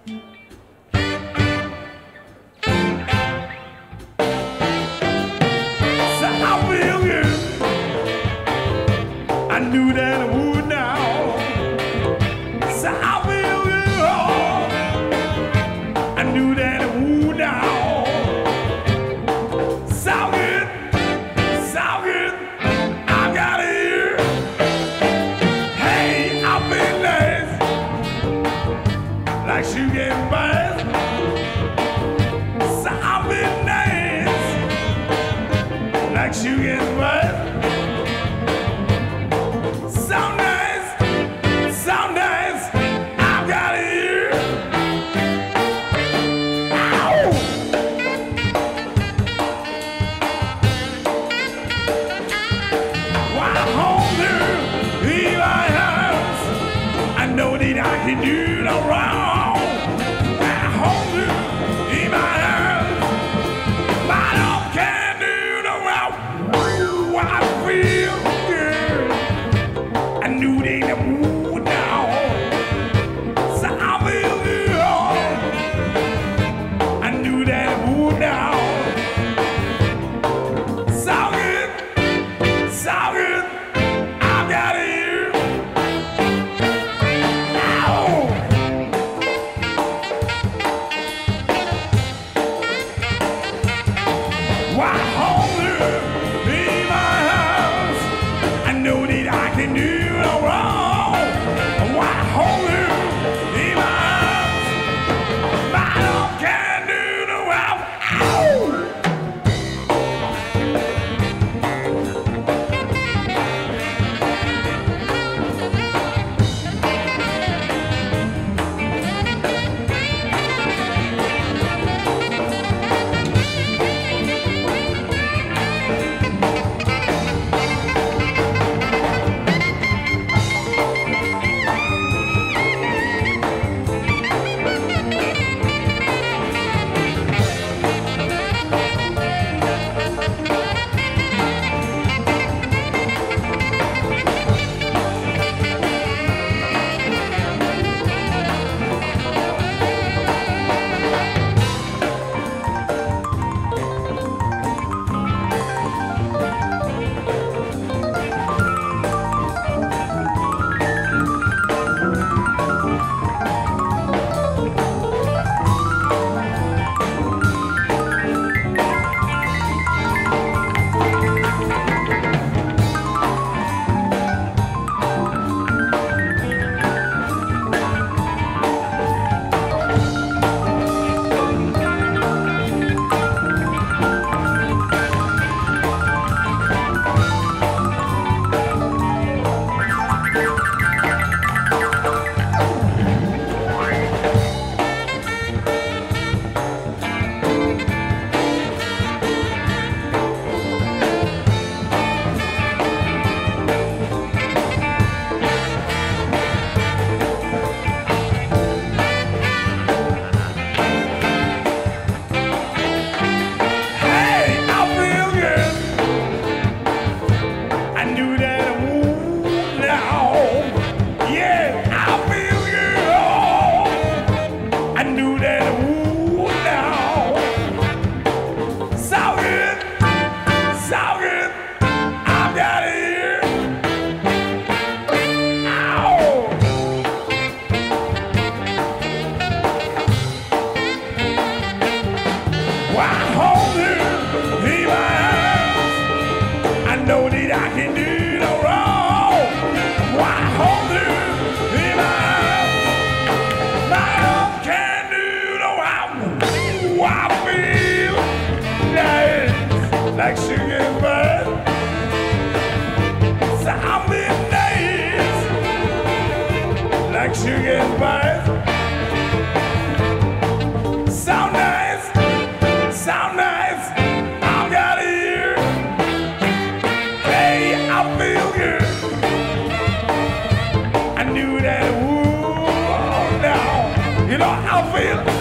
I knew that I would now. So I feel good. I knew that I would now. So good, so good. I got it here. Hey, I've been nice, like sugar and bass. So I've been nice, like sugar and bass. I can do no wrong. I hold you in my hands. My love can do no wrong. Ooh, I feel good. I knew they the mood now. So I feel good. I knew that mood now. So good, so good. I got it. Why hold you in my house? I know that I can do no wrong. Why hold you in my house? My love can do no wrong. Know that I can do no wrong. Why hold you in my house? My love can do no wrong. Ooh, I feel nice, like sugar and butter. So I'm in nice, like sugar and butter. So nice, so nice. I've got it. I feel good. I knew that. Ooh, now, you know, I feel